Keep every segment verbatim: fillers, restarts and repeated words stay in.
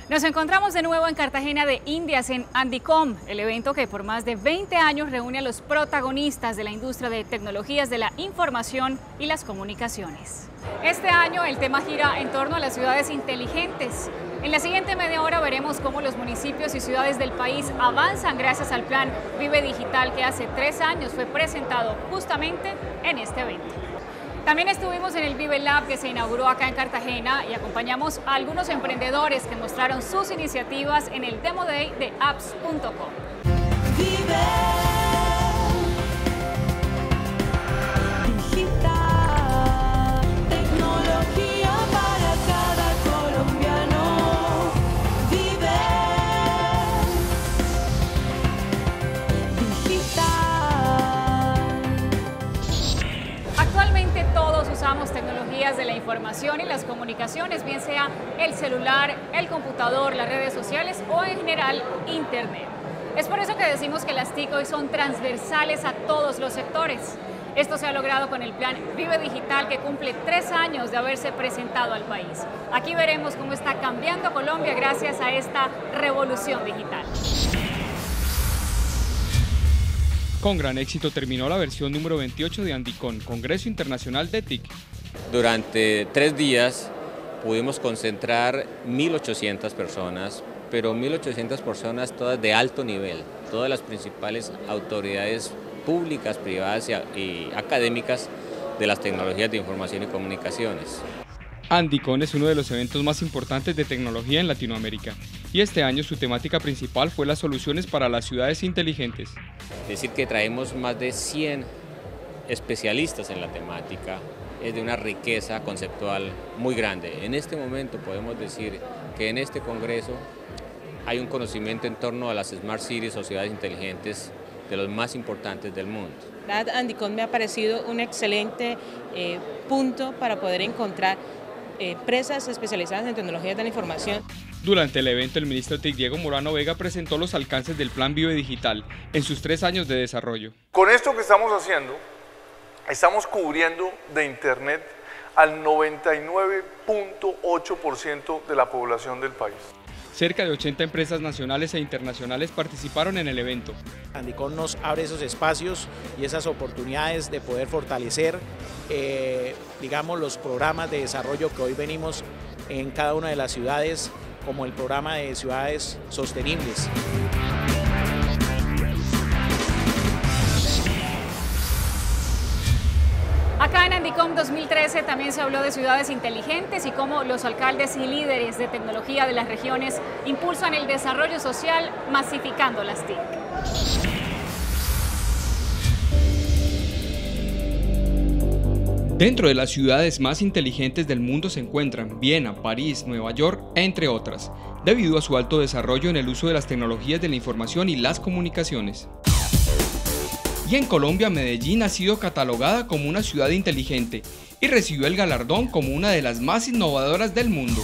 Nos encontramos de nuevo en Cartagena de Indias, en Andicom, el evento que por más de veinte años reúne a los protagonistas de la industria de tecnologías de la información y las comunicaciones. Este año el tema gira en torno a las ciudades inteligentes. En la siguiente media hora veremos cómo los municipios y ciudades del país avanzan gracias al plan Vive Digital que hace tres años fue presentado justamente en este evento. También estuvimos en el Vive Lab que se inauguró acá en Cartagena y acompañamos a algunos emprendedores que mostraron sus iniciativas en el Demo Day de apps punto com. Vive Digital, tecnología para cada colombiano. Vive Digital. Actualmente todos usamos tecnologías de la información y las comunicaciones, bien sea el celular, el computador, las redes sociales o en general Internet. Es por eso que decimos que las T I C hoy son transversales a todos los sectores. Esto se ha logrado con el plan Vive Digital que cumple tres años de haberse presentado al país. Aquí veremos cómo está cambiando Colombia gracias a esta revolución digital. Con gran éxito terminó la versión número veintiocho de Andicom, Congreso Internacional de T I C. Durante tres días pudimos concentrar mil ochocientas personas, pero mil ochocientas personas todas de alto nivel, todas las principales autoridades públicas, privadas y, y académicas de las tecnologías de información y comunicaciones. Andicom es uno de los eventos más importantes de tecnología en Latinoamérica y este año su temática principal fue las soluciones para las ciudades inteligentes. Es decir, que traemos más de cien especialistas en la temática, es de una riqueza conceptual muy grande. En este momento podemos decir que en este congreso hay un conocimiento en torno a las Smart Cities o ciudades inteligentes de los más importantes del mundo. Andicom me ha parecido un excelente eh, punto para poder encontrar eh, empresas especializadas en tecnologías de la información. Durante el evento, el ministro T I C Diego Morano Vega presentó los alcances del Plan Vive Digital en sus tres años de desarrollo. Con esto que estamos haciendo, estamos cubriendo de Internet al noventa y nueve punto ocho por ciento de la población del país. Cerca de ochenta empresas nacionales e internacionales participaron en el evento. Andicom nos abre esos espacios y esas oportunidades de poder fortalecer, eh, digamos, los programas de desarrollo que hoy venimos en cada una de las ciudades, como el programa de ciudades sostenibles. Acá en Andicom dos mil trece también se habló de ciudades inteligentes y cómo los alcaldes y líderes de tecnología de las regiones impulsan el desarrollo social masificando las T I C. Dentro de las ciudades más inteligentes del mundo se encuentran Viena, París, Nueva York, entre otras, debido a su alto desarrollo en el uso de las tecnologías de la información y las comunicaciones. Y en Colombia, Medellín ha sido catalogada como una ciudad inteligente y recibió el galardón como una de las más innovadoras del mundo.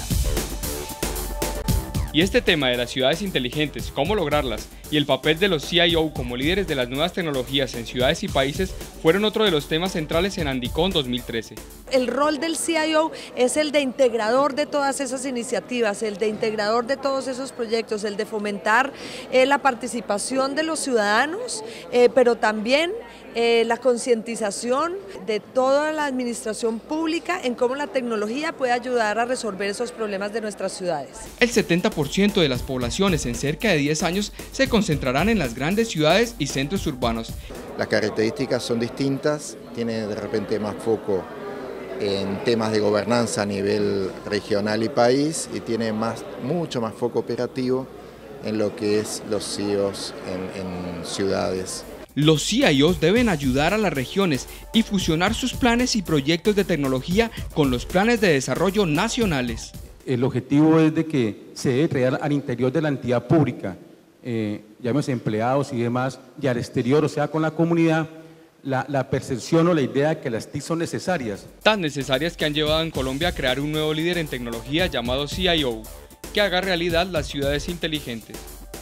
Y este tema de las ciudades inteligentes, cómo lograrlas y el papel de los C I O como líderes de las nuevas tecnologías en ciudades y países fueron otro de los temas centrales en Andicom dos mil trece. El rol del C I O es el de integrador de todas esas iniciativas, el de integrador de todos esos proyectos, el de fomentar eh, la participación de los ciudadanos, eh, pero también eh, la concientización de toda la administración pública en cómo la tecnología puede ayudar a resolver esos problemas de nuestras ciudades. El setenta por ciento de las poblaciones en cerca de diez años se concentrarán en las grandes ciudades y centros urbanos. Las características son distintas, tiene de repente más foco en temas de gobernanza a nivel regional y país y tiene más, mucho más foco operativo en lo que es los C I Os en, en ciudades. Los C I Os deben ayudar a las regiones y fusionar sus planes y proyectos de tecnología con los planes de desarrollo nacionales. El objetivo es de que se debe traer al interior de la entidad pública, eh, llámese empleados y demás, y al exterior, o sea, con la comunidad, la, la percepción o la idea de que las T I C son necesarias. Tan necesarias que han llevado en Colombia a crear un nuevo líder en tecnología llamado C I O, que haga realidad las ciudades inteligentes.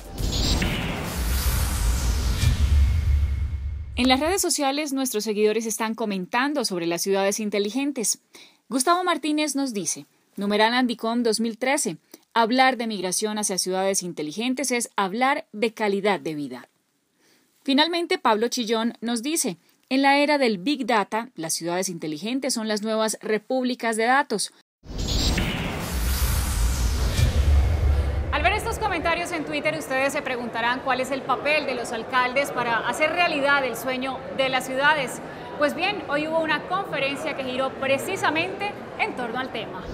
En las redes sociales nuestros seguidores están comentando sobre las ciudades inteligentes. Gustavo Martínez nos dice: numeral Andicom dos mil trece. hablar de migración hacia ciudades inteligentes es hablar de calidad de vida. Finalmente, Pablo Chillón nos dice, en la era del Big Data, las ciudades inteligentes son las nuevas repúblicas de datos. Al ver estos comentarios en Twitter, ustedes se preguntarán cuál es el papel de los alcaldes para hacer realidad el sueño de las ciudades. Pues bien, hoy hubo una conferencia que giró precisamente en torno al tema.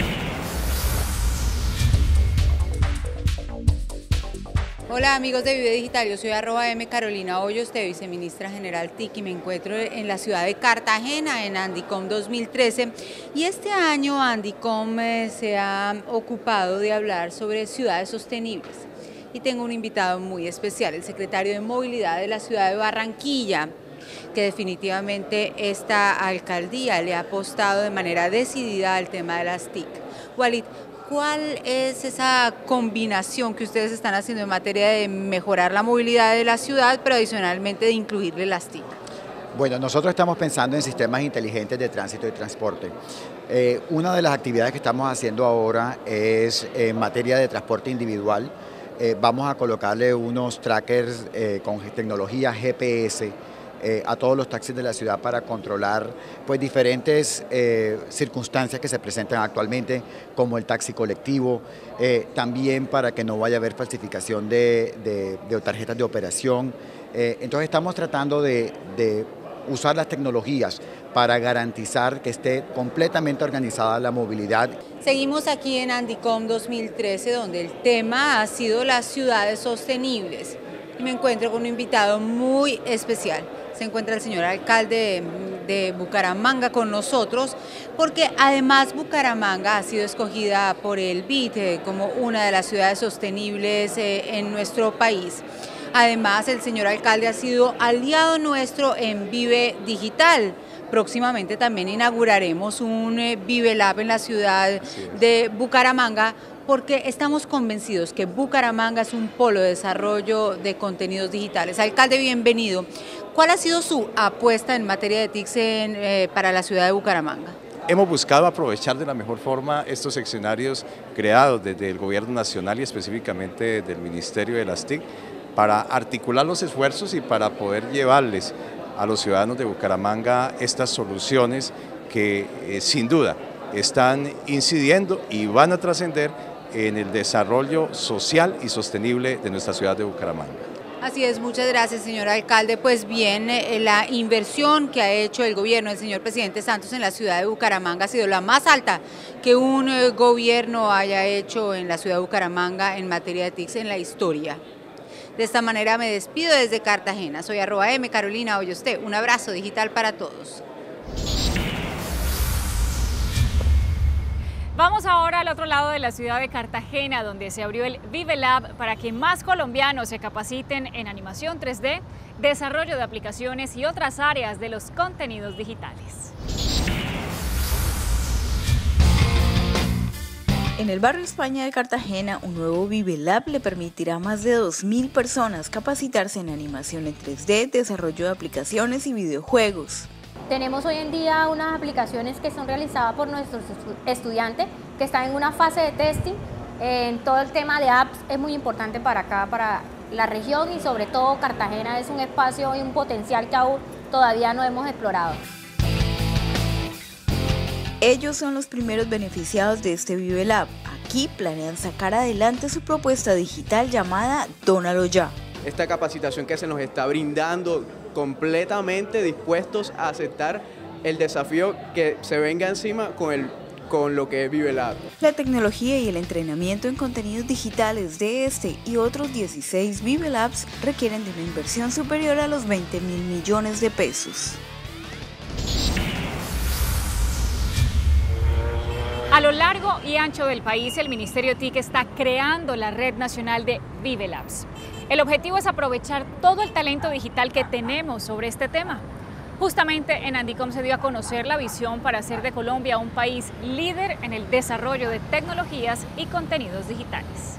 Hola amigos de Vive Digital, yo soy arroba M Carolina Hoyos, te viceministra general T I C y me encuentro en la ciudad de Cartagena en Andicom dos mil trece y este año Andicom eh, se ha ocupado de hablar sobre ciudades sostenibles y tengo un invitado muy especial, el secretario de Movilidad de la ciudad de Barranquilla, que definitivamente esta alcaldía le ha apostado de manera decidida al tema de las T I C. Walid, ¿cuál es esa combinación que ustedes están haciendo en materia de mejorar la movilidad de la ciudad, pero adicionalmente de incluirle las T I C? Bueno, nosotros estamos pensando en sistemas inteligentes de tránsito y transporte. Eh, una de las actividades que estamos haciendo ahora es en materia de transporte individual. Eh, vamos a colocarle unos trackers eh, con tecnología G P S Eh, a todos los taxis de la ciudad para controlar pues, diferentes eh, circunstancias que se presentan actualmente, como el taxi colectivo, eh, también para que no vaya a haber falsificación de, de, de tarjetas de operación. Eh, entonces estamos tratando de, de usar las tecnologías para garantizar que esté completamente organizada la movilidad. Seguimos aquí en Andicom dos mil trece, donde el tema ha sido las ciudades sostenibles. Y me encuentro con un invitado muy especial. Se encuentra el señor alcalde de, de Bucaramanga con nosotros, porque además Bucaramanga ha sido escogida por el B I D como una de las ciudades sostenibles eh, en nuestro país. Además, el señor alcalde ha sido aliado nuestro en Vive Digital. Próximamente también inauguraremos un eh, Vive Lab en la ciudad de Bucaramanga, porque estamos convencidos que Bucaramanga es un polo de desarrollo de contenidos digitales. Alcalde, bienvenido. ¿Cuál ha sido su apuesta en materia de T I C en, eh, para la ciudad de Bucaramanga? Hemos buscado aprovechar de la mejor forma estos escenarios creados desde el Gobierno Nacional y específicamente del Ministerio de las T I C para articular los esfuerzos y para poder llevarles a los ciudadanos de Bucaramanga estas soluciones que eh, sin duda están incidiendo y van a trascender en el desarrollo social y sostenible de nuestra ciudad de Bucaramanga. Así es, muchas gracias, señor alcalde. Pues bien, eh, la inversión que ha hecho el gobierno del señor presidente Santos en la ciudad de Bucaramanga ha sido la más alta que un eh, gobierno haya hecho en la ciudad de Bucaramanga en materia de T I C en la historia. De esta manera me despido desde Cartagena. Soy arroba M Carolina Hoyoste. Un abrazo digital para todos. Vamos ahora al otro lado de la ciudad de Cartagena, donde se abrió el Vive Lab para que más colombianos se capaciten en animación tres D, desarrollo de aplicaciones y otras áreas de los contenidos digitales. En el barrio España de Cartagena, un nuevo Vive Lab le permitirá a más de dos mil personas capacitarse en animación en tres D, desarrollo de aplicaciones y videojuegos. Tenemos hoy en día unas aplicaciones que son realizadas por nuestros estudiantes que están en una fase de testing. En todo el tema de apps es muy importante para acá, para la región y sobre todo Cartagena es un espacio y un potencial que aún todavía no hemos explorado. Ellos son los primeros beneficiados de este Vive Lab. Aquí planean sacar adelante su propuesta digital llamada Dónalo Ya. Esta capacitación que se nos está brindando, completamente dispuestos a aceptar el desafío que se venga encima con, el, con lo que es Vive Lab. La tecnología y el entrenamiento en contenidos digitales de este y otros dieciséis Vive Labs requieren de una inversión superior a los veinte mil millones de pesos. A lo largo y ancho del país, el Ministerio T I C está creando la Red Nacional de Vive Labs. El objetivo es aprovechar todo el talento digital que tenemos sobre este tema. Justamente en Andicom se dio a conocer la visión para hacer de Colombia un país líder en el desarrollo de tecnologías y contenidos digitales.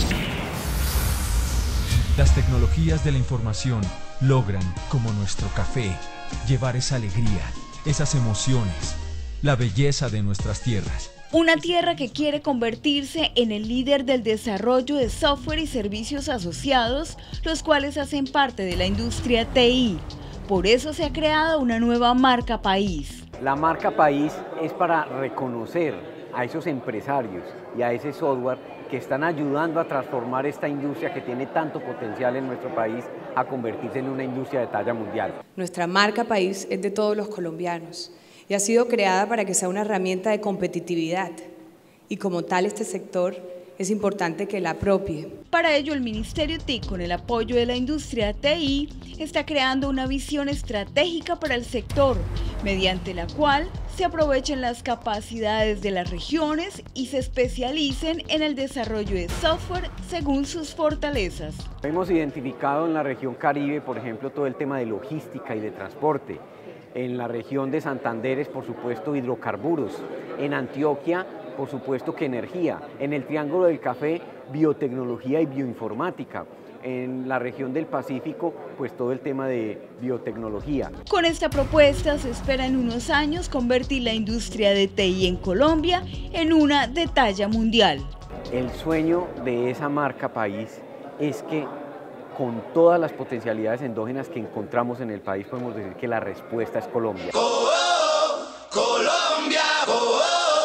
Las tecnologías de la información logran, como nuestro café, llevar esa alegría, esas emociones, la belleza de nuestras tierras Una tierra que quiere convertirse en el líder del desarrollo de software y servicios asociados, los cuales hacen parte de la industria T I. Por eso se ha creado una nueva marca país. La marca país es para reconocer a esos empresarios y a ese software que están ayudando a transformar esta industria que tiene tanto potencial en nuestro país a convertirse en una industria de talla mundial. Nuestra marca país es de todos los colombianos y ha sido creada para que sea una herramienta de competitividad y como tal este sector es importante que la apropie. Para ello el Ministerio T I C, con el apoyo de la industria T I, está creando una visión estratégica para el sector, mediante la cual se aprovechen las capacidades de las regiones y se especialicen en el desarrollo de software según sus fortalezas. Hemos identificado en la región Caribe, por ejemplo, todo el tema de logística y de transporte. En la región de Santander es, por supuesto, hidrocarburos. En Antioquia, por supuesto que energía. En el Triángulo del Café, biotecnología y bioinformática. En la región del Pacífico, pues todo el tema de biotecnología. Con esta propuesta se espera en unos años convertir la industria de T I en Colombia en una de talla mundial. El sueño de esa marca país es que con todas las potencialidades endógenas que encontramos en el país podemos decir que la respuesta es Colombia. Oh, oh, Colombia, oh, oh.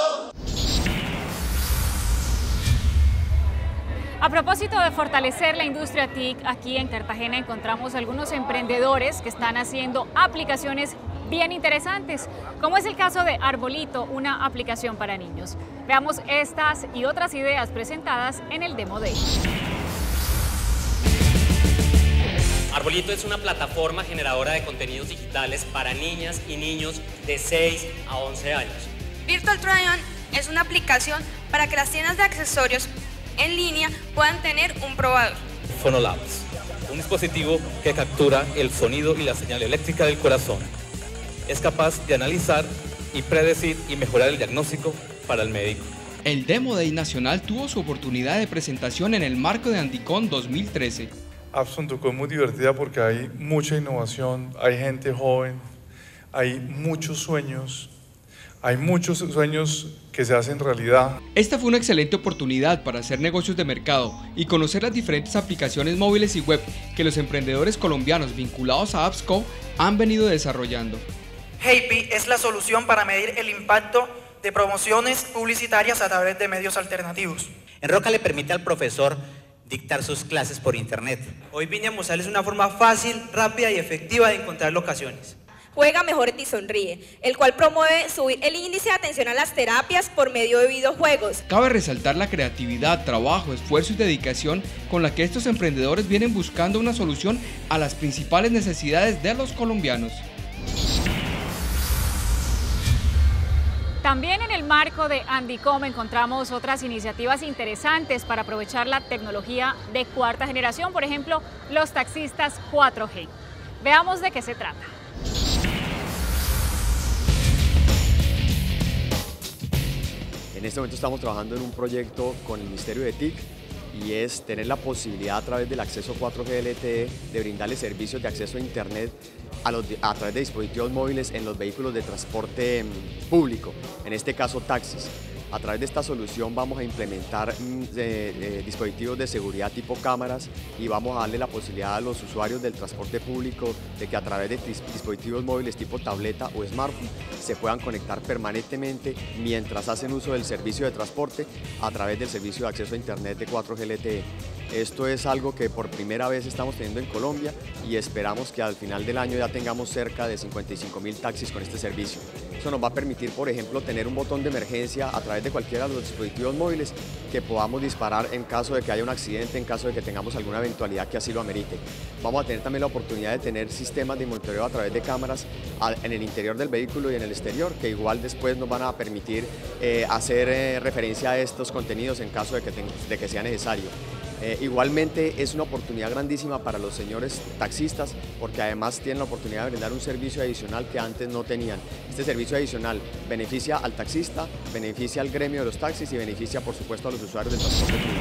A propósito de fortalecer la industria T I C, aquí en Cartagena encontramos algunos emprendedores que están haciendo aplicaciones bien interesantes, como es el caso de Arbolito, una aplicación para niños. Veamos estas y otras ideas presentadas en el Demo Day. Arbolito es una plataforma generadora de contenidos digitales para niñas y niños de seis a once años. Virtual Try-On es una aplicación para que las tiendas de accesorios en línea puedan tener un probador. Fonolabs, un dispositivo que captura el sonido y la señal eléctrica del corazón. Es capaz de analizar y predecir y mejorar el diagnóstico para el médico. El Demo Day Nacional tuvo su oportunidad de presentación en el marco de Andicom dos mil trece. Apps punto com es muy divertida porque hay mucha innovación, hay gente joven, hay muchos sueños, hay muchos sueños que se hacen realidad. Esta fue una excelente oportunidad para hacer negocios de mercado y conocer las diferentes aplicaciones móviles y web que los emprendedores colombianos vinculados a AppsCo han venido desarrollando. Heypi es la solución para medir el impacto de promociones publicitarias a través de medios alternativos. Enroca le permite al profesor dictar sus clases por internet. Hoy vine a mostrarles una forma fácil, rápida y efectiva de encontrar locaciones. Juega Mejor y Sonríe, el cual promueve subir el índice de atención a las terapias por medio de videojuegos. Cabe resaltar la creatividad, trabajo, esfuerzo y dedicación con la que estos emprendedores vienen buscando una solución a las principales necesidades de los colombianos. También en el marco de Andicom encontramos otras iniciativas interesantes para aprovechar la tecnología de cuarta generación, por ejemplo, los taxistas cuatro G. Veamos de qué se trata. En este momento estamos trabajando en un proyecto con el Ministerio de T I C y es tener la posibilidad a través del acceso cuatro G L T E de brindarle servicios de acceso a Internet a, los, a través de dispositivos móviles en los vehículos de transporte público, en este caso taxis. A través de esta solución vamos a implementar eh, eh, dispositivos de seguridad tipo cámaras y vamos a darle la posibilidad a los usuarios del transporte público de que a través de dispositivos móviles tipo tableta o smartphone se puedan conectar permanentemente mientras hacen uso del servicio de transporte a través del servicio de acceso a Internet de cuatro G L T E. Esto es algo que por primera vez estamos teniendo en Colombia y esperamos que al final del año ya tengamos cerca de cincuenta y cinco mil taxis con este servicio. Eso nos va a permitir, por ejemplo, tener un botón de emergencia a través de cualquiera de los dispositivos móviles que podamos disparar en caso de que haya un accidente, en caso de que tengamos alguna eventualidad que así lo amerite. Vamos a tener también la oportunidad de tener sistemas de monitoreo a través de cámaras en el interior del vehículo y en el exterior, que igual después nos van a permitir eh, hacer eh, referencia a estos contenidos en caso de que, de que sea necesario. Eh, igualmente es una oportunidad grandísima para los señores taxistas porque además tienen la oportunidad de brindar un servicio adicional que antes no tenían. Este servicio adicional beneficia al taxista, beneficia al gremio de los taxis y beneficia por supuesto a los usuarios del transporte público.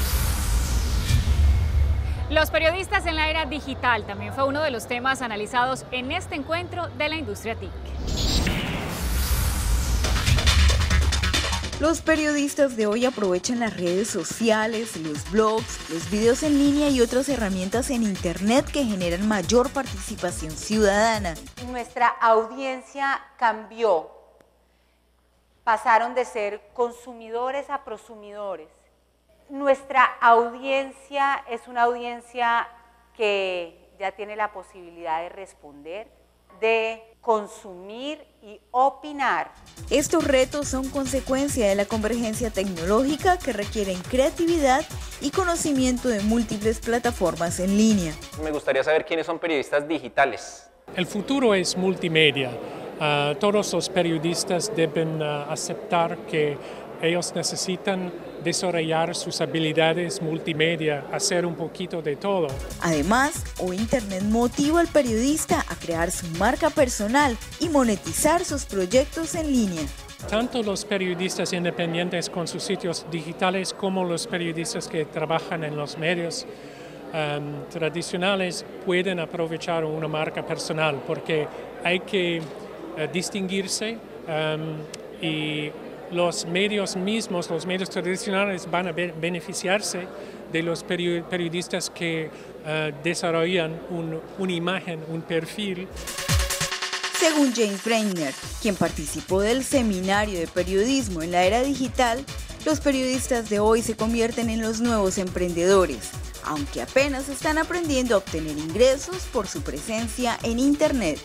Los periodistas en la era digital también fue uno de los temas analizados en este encuentro de la industria T I C. Los periodistas de hoy aprovechan las redes sociales, los blogs, los videos en línea y otras herramientas en Internet que generan mayor participación ciudadana. Nuestra audiencia cambió. Pasaron de ser consumidores a prosumidores. Nuestra audiencia es una audiencia que ya tiene la posibilidad de responder, de consumir y opinar. Estos retos son consecuencia de la convergencia tecnológica que requieren creatividad y conocimiento de múltiples plataformas en línea. Me gustaría saber quiénes son periodistas digitales. El futuro es multimedia. Uh, todos los periodistas deben uh, aceptar que ellos necesitan desarrollar sus habilidades multimedia, hacer un poquito de todo. Además, hoy Internet motiva al periodista a crear su marca personal y monetizar sus proyectos en línea. Tanto los periodistas independientes con sus sitios digitales como los periodistas que trabajan en los medios um, tradicionales pueden aprovechar una marca personal porque hay que uh, distinguirse um, y los medios mismos, los medios tradicionales van a beneficiarse de los periodistas que uh, desarrollan un, una imagen, un perfil. Según James Brainerd, quien participó del seminario de periodismo en la era digital, los periodistas de hoy se convierten en los nuevos emprendedores, aunque apenas están aprendiendo a obtener ingresos por su presencia en Internet.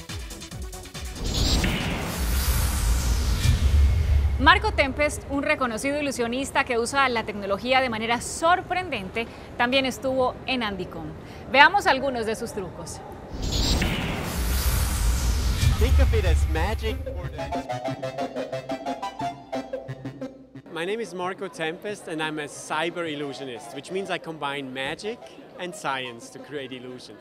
Marco Tempest, un reconocido ilusionista que usa la tecnología de manera sorprendente, también estuvo en Andicom. Veamos algunos de sus trucos. Think of it as magic. My name is Marco Tempest and I'm a cyber illusionist, which means I combine magic and science to create illusions.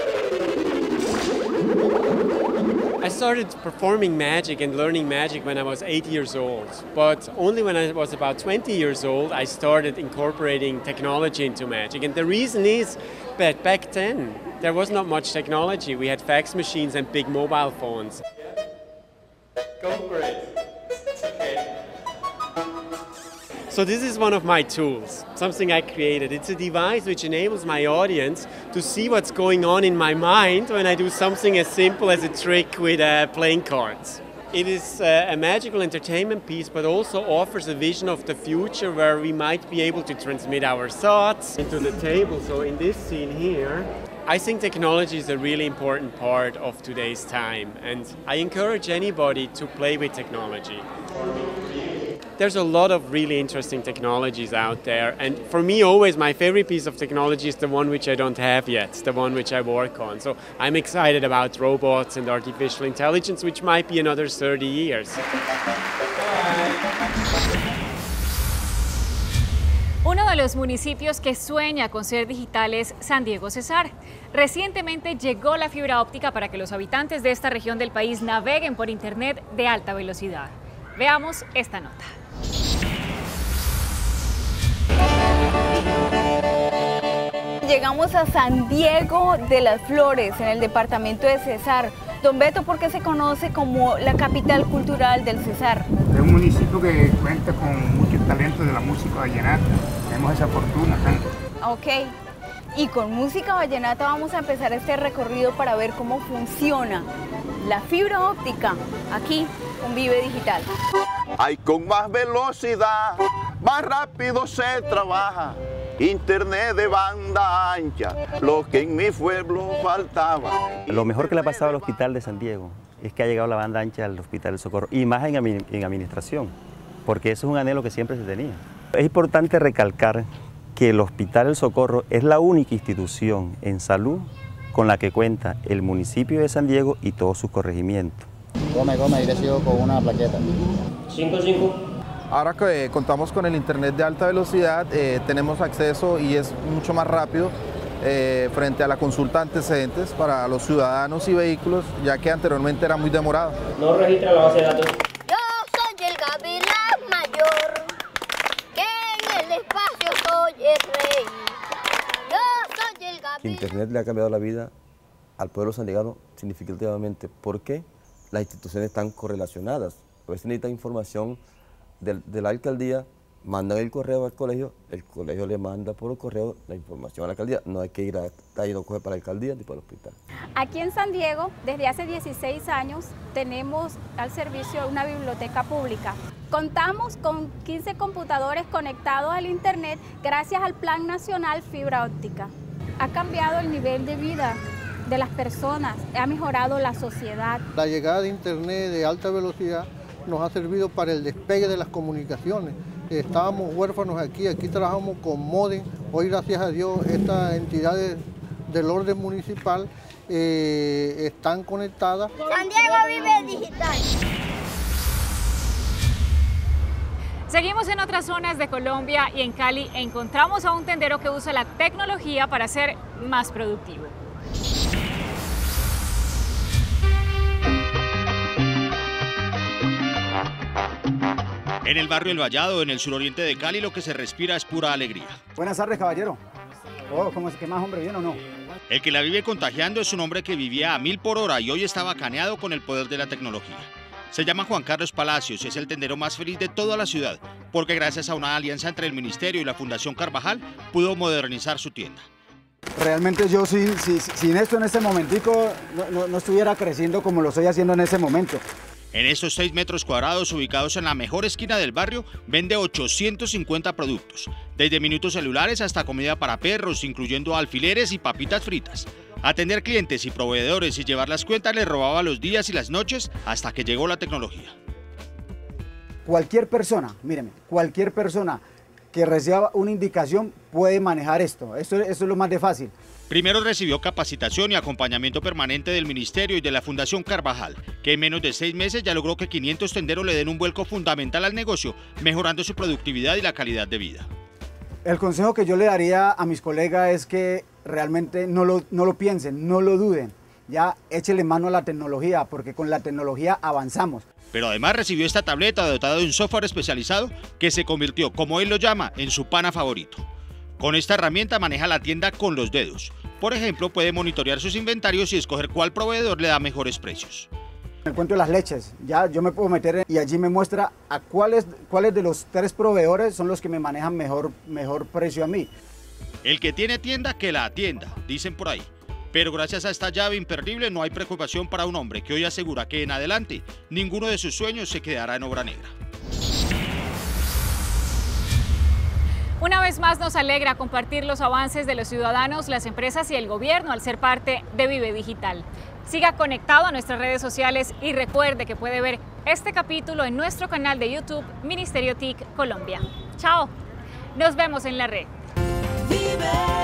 I started performing magic and learning magic when I was eight years old, but only when I was about twenty years old I started incorporating technology into magic. And the reason is that back then there was not much technology. We had fax machines and big mobile phones. Go for it. Okay. So this is one of my tools, something I created. It's a device which enables my audience to see what's going on in my mind when I do something as simple as a trick with uh, playing cards. It is uh, a magical entertainment piece, but also offers a vision of the future where we might be able to transmit our thoughts into the table. So in this scene here, I think technology is a really important part of today's time, and I encourage anybody to play with technology. There's a lot of really interesting technologies out there, and for me always my favorite piece of technology is the one which I don't have yet, the one which I work on. So I'm excited about robots and artificial intelligence, which might be another thirty years. Uno de los municipios que sueña con ser digital es San Diego Cesar. Recientemente llegó la fibra óptica para que los habitantes de esta región del país naveguen por internet de alta velocidad. Veamos esta nota. Llegamos a San Diego de las Flores, en el departamento de Cesar. Don Beto, ¿por qué se conoce como la capital cultural del Cesar? Es un municipio que cuenta con mucho talento de la música vallenata. Tenemos esa fortuna acá. Ok. Y con música vallenata vamos a empezar este recorrido para ver cómo funciona la fibra óptica aquí con Vive Digital. Ay, con más velocidad, más rápido se trabaja. Internet de banda ancha, lo que en mi pueblo faltaba. Lo mejor que le ha pasado al Hospital de San Diego es que ha llegado la banda ancha al Hospital del Socorro, y más en, en administración, porque eso es un anhelo que siempre se tenía. Es importante recalcar que el Hospital del Socorro es la única institución en salud con la que cuenta el municipio de San Diego y todos sus corregimientos. Come, come, ahí recibo con una plaqueta. cinco cinco. Ahora que eh, contamos con el internet de alta velocidad, eh, tenemos acceso y es mucho más rápido eh, frente a la consulta de antecedentes para los ciudadanos y vehículos, ya que anteriormente era muy demorado. No registra la base de datos. Yo soy el gavilán mayor, que en el espacio soy el rey. Yo soy el gavilán. Internet le ha cambiado la vida al pueblo sandiegano significativamente. ¿Por qué? Las instituciones están correlacionadas. A veces necesitan información de, de la alcaldía, mandan el correo al colegio, el colegio le manda por el correo la información a la alcaldía, no hay que ir a, ahí no coge para la alcaldía ni para el hospital. Aquí en San Diego, desde hace dieciséis años, tenemos al servicio una biblioteca pública. Contamos con quince computadores conectados al internet gracias al Plan Nacional Fibra Óptica. Ha cambiado el nivel de vida de las personas, ha mejorado la sociedad. La llegada de internet de alta velocidad nos ha servido para el despegue de las comunicaciones. Estábamos huérfanos aquí, aquí trabajamos con módem. Hoy, gracias a Dios, estas entidades del orden municipal eh, están conectadas. San Diego vive digital. Seguimos en otras zonas de Colombia y en Cali encontramos a un tendero que usa la tecnología para ser más productivo. En el barrio El Vallado, en el suroriente de Cali, lo que se respira es pura alegría. Buenas tardes, caballero. Oh, ¿cómo es que más hombre bien o no? El que la vive contagiando es un hombre que vivía a mil por hora y hoy está bacaneado con el poder de la tecnología. Se llama Juan Carlos Palacios y es el tendero más feliz de toda la ciudad, porque gracias a una alianza entre el Ministerio y la Fundación Carvajal pudo modernizar su tienda. Realmente yo sin, sin, sin esto en este momentico no, no, no estuviera creciendo como lo estoy haciendo en ese momento. En estos seis metros cuadrados ubicados en la mejor esquina del barrio, vende ochocientos cincuenta productos, desde minutos celulares hasta comida para perros, incluyendo alfileres y papitas fritas. Atender clientes y proveedores y llevar las cuentas le robaba los días y las noches hasta que llegó la tecnología. Cualquier persona, míreme, cualquier persona que reciba una indicación puede manejar esto, esto, esto es lo más de fácil. Primero recibió capacitación y acompañamiento permanente del Ministerio y de la Fundación Carvajal, que en menos de seis meses ya logró que quinientos tenderos le den un vuelco fundamental al negocio, mejorando su productividad y la calidad de vida. El consejo que yo le daría a mis colegas es que realmente no lo, no lo piensen, no lo duden, ya échele mano a la tecnología, porque con la tecnología avanzamos. Pero además recibió esta tableta dotada de un software especializado que se convirtió, como él lo llama, en su pana favorito. Con esta herramienta maneja la tienda con los dedos. Por ejemplo, puede monitorear sus inventarios y escoger cuál proveedor le da mejores precios. En el cuento de las leches, ya yo me puedo meter y allí me muestra a cuáles, cuáles de los tres proveedores son los que me manejan mejor, mejor precio a mí. El que tiene tienda, que la atienda, dicen por ahí. Pero gracias a esta llave imperdible no hay preocupación para un hombre que hoy asegura que en adelante ninguno de sus sueños se quedará en obra negra. Una vez más nos alegra compartir los avances de los ciudadanos, las empresas y el gobierno al ser parte de Vive Digital. Siga conectado a nuestras redes sociales y recuerde que puede ver este capítulo en nuestro canal de YouTube Ministerio TIC Colombia. Chao, nos vemos en la red. Vive.